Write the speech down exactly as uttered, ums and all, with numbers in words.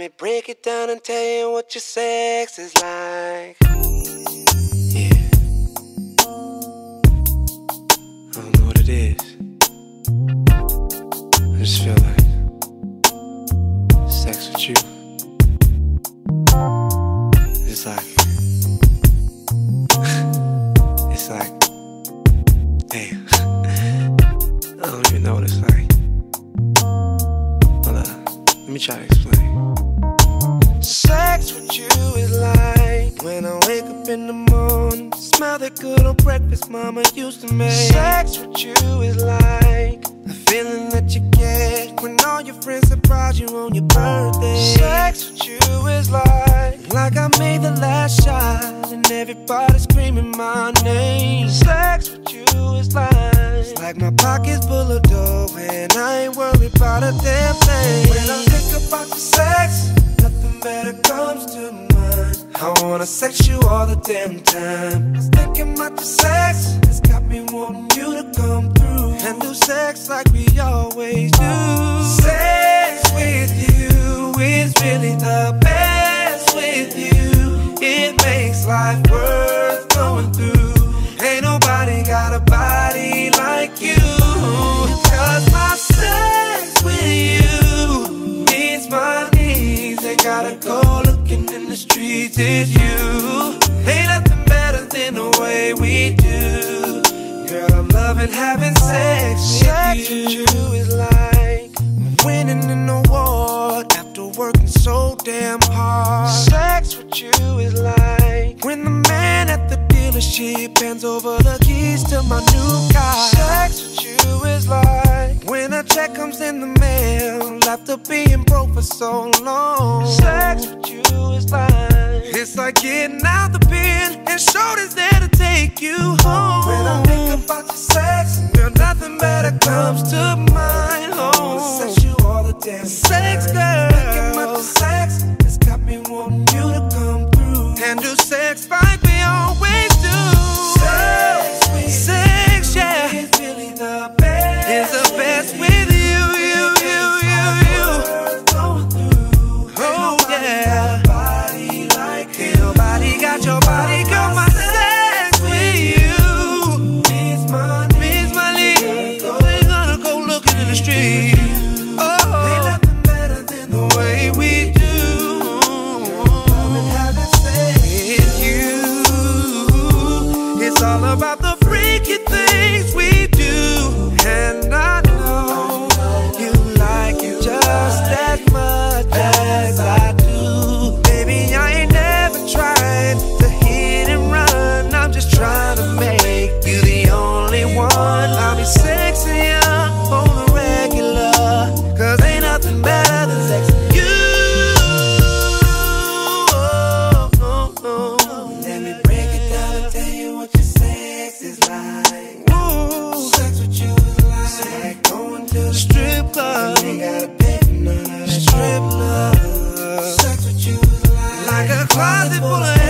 me break it down and tell you what your sex is like. Yeah. I don't know what it is. I just feel like sex with you. It's like, it's like, damn. I don't even know what it's like. Hold up, let me try to explain. Sex with you is like when I wake up in the morning, smell that good old breakfast mama used to make. Sex with you is like the feeling that you get when all your friends surprise you on your birthday. Sex with you is like like I made the last shot and everybody screaming my name. Sex with you is like it's like my pockets full of dough and I ain't worried about a damn thing. When I think about your sex, nothing better comes to mind. I wanna sex you all the damn time. I was thinking about your sex, it's got me wanting you to come through and do sex like we always do. Sex with you is really the best with you. It makes life worth going through. Ain't nobody got a body like you. Cause my sex with you meets my needs. Ain't gotta go looking in the streets, it's you. Ain't nothing better than the way we do. Girl, I'm loving having sex with sex you. With you is like winning an award after working so damn hard. Sex with you is like when the man at the dealership hands over the keys to my new car. Sex with you is like when a check comes in the mail after being broke for so long. Sex with you is like it's like getting out the pen and shoulders there to take you home. When I think about your sex, girl, nothing better comes to mind. Oh, I wanna sex you all the damn sex, girl. Thinking about your sex, it's got me wanting you to come through and do sex like we always do. Sex, with sex, yeah, is really the best. It's the best with you, you, you, you, you. Oh yeah. Ain't nobody got your body, girl. My sex with you means my means my lead. Ain't gonna go looking in the street. Oh, ain't nothing better than the way we do. It's you. It's all about the freaky things we do, and I know you like it just as much as I do. Baby, I ain't never tried to hit and run. I'm just trying to make you the only one. I'll be sexy on the regular, cause ain't nothing better than sex with you. Oh, oh, oh. Let me break it down and tell you what your sex is like. Ooh. Sex with you is like, it's like going to the strip club. You ain't gotta pay for none of that strip club. Sex with you is like like a closet full of